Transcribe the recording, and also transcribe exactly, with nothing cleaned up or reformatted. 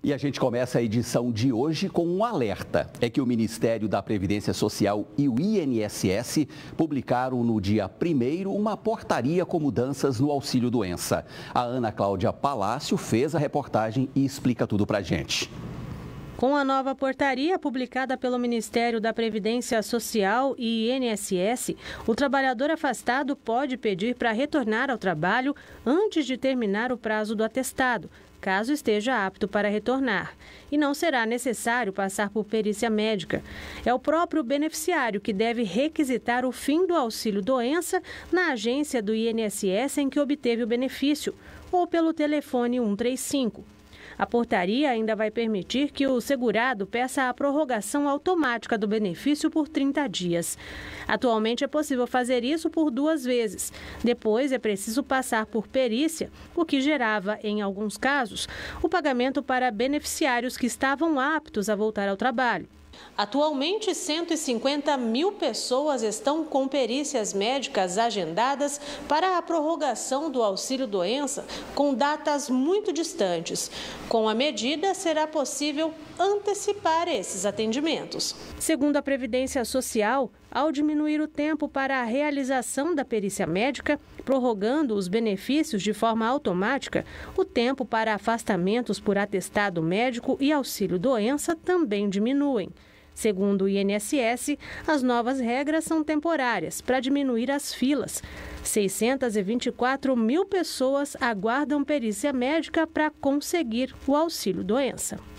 E a gente começa a edição de hoje com um alerta. É que o Ministério da Previdência Social e o I N S S publicaram no dia primeiro uma portaria com mudanças no auxílio-doença. A Ana Cláudia Palácio fez a reportagem e explica tudo pra gente. Com a nova portaria publicada pelo Ministério da Previdência Social e I N S S, o trabalhador afastado pode pedir para retornar ao trabalho antes de terminar o prazo do atestado, caso esteja apto para retornar. E não será necessário passar por perícia médica. É o próprio beneficiário que deve requisitar o fim do auxílio-doença na agência do I N S S em que obteve o benefício, ou pelo telefone cento e trinta e cinco. A portaria ainda vai permitir que o segurado peça a prorrogação automática do benefício por trinta dias. Atualmente é possível fazer isso por duas vezes. Depois é preciso passar por perícia, o que gerava, em alguns casos, o pagamento para beneficiários que estavam aptos a voltar ao trabalho. Atualmente, cento e cinquenta mil pessoas estão com perícias médicas agendadas para a prorrogação do auxílio-doença com datas muito distantes. Com a medida, será possível antecipar esses atendimentos. Segundo a Previdência Social, ao diminuir o tempo para a realização da perícia médica, prorrogando os benefícios de forma automática, o tempo para afastamentos por atestado médico e auxílio-doença também diminuem. Segundo o I N S S, as novas regras são temporárias para diminuir as filas. seiscentas e vinte e quatro mil pessoas aguardam perícia médica para conseguir o auxílio-doença.